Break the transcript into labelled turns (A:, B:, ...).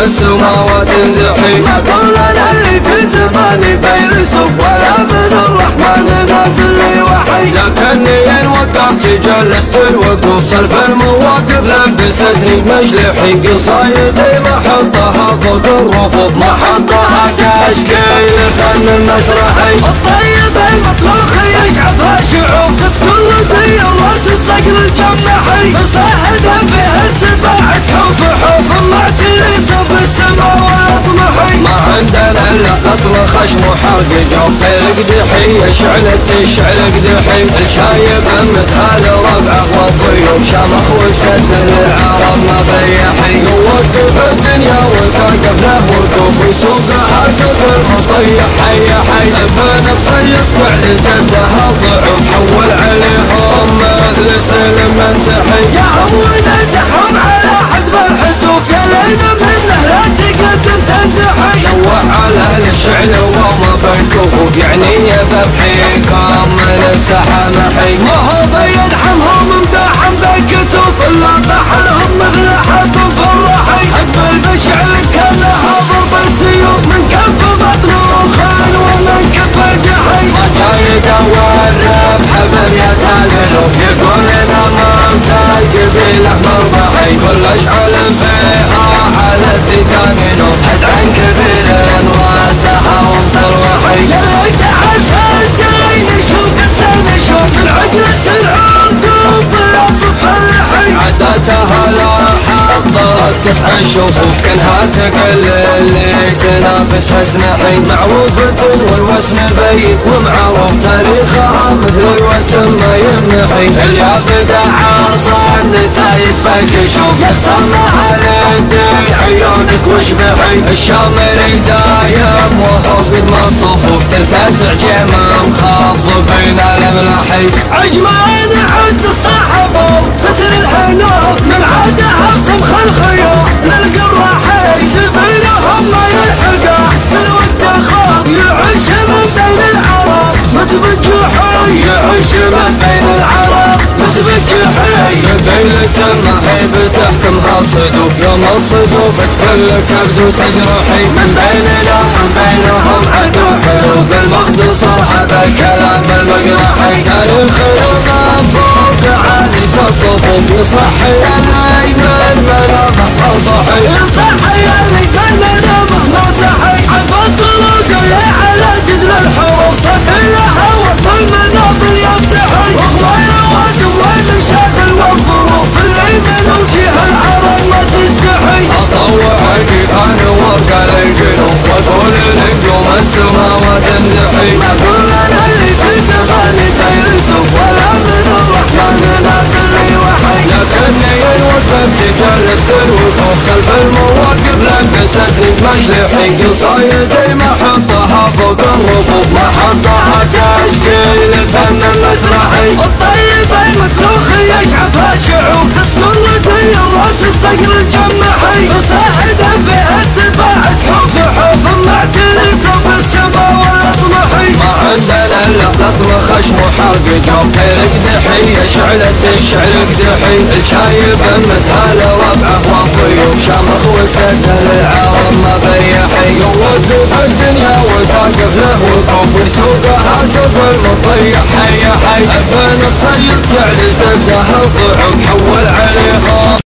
A: السماوات انزحي. ما قولنا اللي في زماني فيلسوف ولا من الرحمن نازل لي وحي، لكني ان وقفت جلست الوقوف سلف المواقف لبستني مجلحي. قصايدي ما حطها فوق الرفوف ما حطها تشكيل فن مسرحي. الطيب المطلوخ يشعفها شعوب تسكن لدي راس الصقر الجمحي، مساهدة فيها السباع تحوف حوف ما تنسى بالسما واطمحي. ما عندنا الا قتل خشم وحرق جوف القدحي، شعلة الشعل قدحي. الشايب مثال ربعه والضيوف شامخ وسد العرب ما بيحي. يوقف الدنيا وتوقف له وقوف ويسوقها سوق المطيح حي حي. فنفس يطلع لجدها ضعف حول عليهم مثل سلم منتحي. جاهم ونزحهم على حد بالحتوف يا ليل منه لا تقدم تنزحي. نوع على الشعل وما بالكفوف يعني يذبحيكم من الساحة محي. ما هو بيدحمهم مداحم بالكتوف الا طحنهم مثل حب فرحي. اقبل بشعل كانها ضرب السيوف من كف مطروخ ومن كف الجحي. مجايد والربح بمية الالوف يقول انا ما مساي قبيله مربحي. كل اشعل فيها على الدكان نوف حزعن كبير راسها ومطروحي. يا ليت عاد زين نشوف انسان نشوف العقلة العرقوب بلطف الحي. عدتها لا حضرت قطع الشفوف كلها تقلل اللي تنافسها اسمحي. معروفة والوسم بين ومعروف تاريخها مثل الوسم ما يمحي. اللي بدا عرض النتايج بالكشوف يسمها للدين عيونك واشبحي. الشامري دايم وهو قد ما الصفوف تلفت عجيمة مخاض بين الاملاحي. عجمان عد الصحبة ستر الحنوف من عادها صمخ الخيوط للقراحي. زبينهم ما يلحقه بالود خاض يعيش من بين العرب متبجحي. يعيش من بين العرب متبجحي. قبيلة ما هي بتحكمها صدوف يوم الصدوف تفل كبد وتجرحي. من بيننا ومن بينهم عدو حلو بالمختصر هذا الكلام المقرحي. تاريخ المنفوق عالي كالطفوف يصحي الليل المنامح انصحي. يصحي اللي كان منامح منصحي. عب الطرق اللي على جذر الحروف سطر لها وطل مناظر يصلحي. وغير وازن وين الشكل والظروف اللي من وجه العرب ما تستحي. اطوع الجبال وارقى للجنوب واقول لنجوم السماوات انزحي. ما قولنا اللي في زماني فيلسوف ولا من الرحمن نازل لي وحي، لكني ان وقفت جلست الوقوف سلف المواقف لبستني مجلحي. قصايدي ما حطها فوق الرفوف ما حطها تشكيل فن مسرحي. الطيب المطلوخ يشعفها شعوب تسكن لدي راس الصقر الجمحي. مساهدة فيها السباع تحوف حوف ما تنسى بالسما واطمحي. ما عندنا الا قطر خشم وحرق جوف القدحي. شعلة الشعل قدحي. الشايب مثال ربعه والضيوف شامخ وسد العرب ما بيحي. يوقف الدنيا وتوقف له وقوف ويسوقها سوق المطيح حي حي. بنفس يطلع لتلقاها ضعف حول عليها.